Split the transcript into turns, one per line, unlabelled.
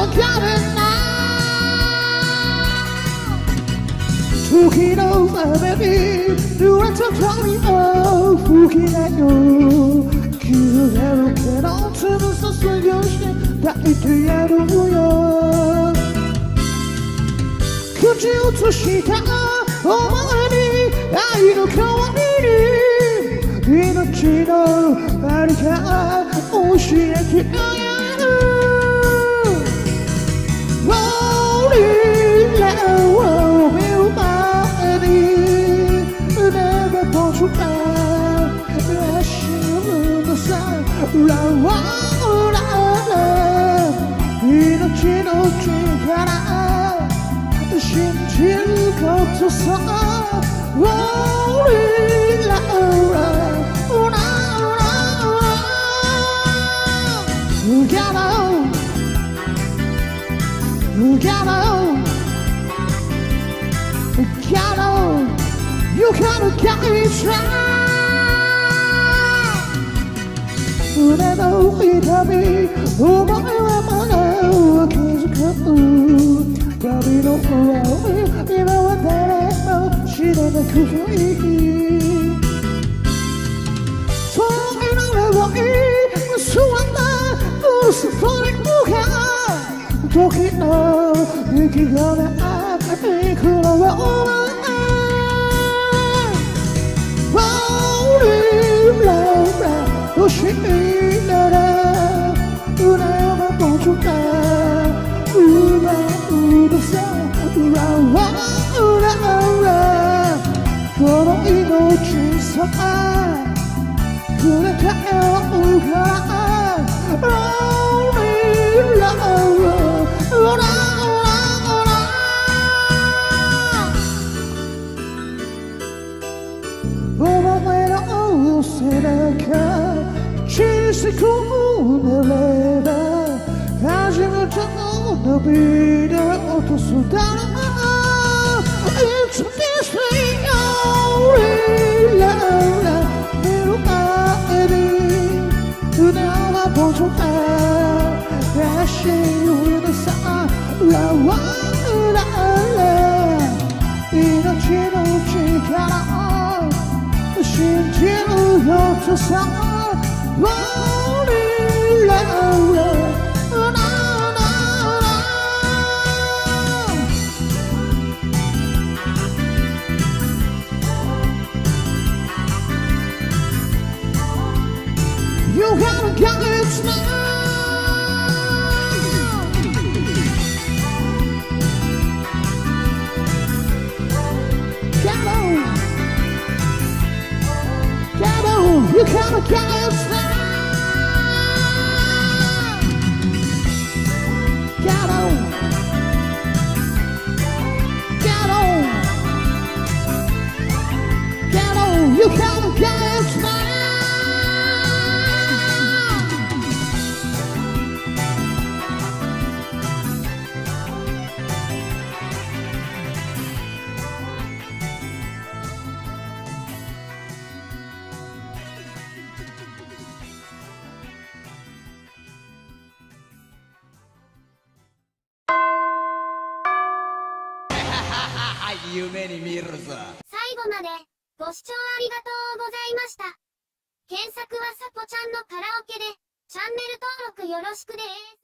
わかれない時の雨に濡れた髪を拭きなよ消えるけど潰さすようして抱いてやるよ口移したお前に愛の代わりに命のありか教えてあげるRolling low見る前にnever want to end 足のさラワララ命の力信じることさ Rolling low Together You gotta get it right 胸の痛みお前はまだ気づかう旅の終わり今は誰も知らなくていいそういなればいい座った嘘に向かう時の息がないくらはお前欲しいなら羨むことが奪うさ裏はこの命さくれたよからRolling lowお前の背中小さくなれば初めての涙落とすだろう It's a mystery only love 見る前に胸はぼちが走るさラワララ命の力信じるよとさ Rolling low You gotta get it now Get on Get on You gotta get it now Get on Get on Get on You gotta get it now
夢に見るぞ。
最後までご視聴ありがとうございました。検索はサポちゃんのカラオケでチャンネル登録よろしくです。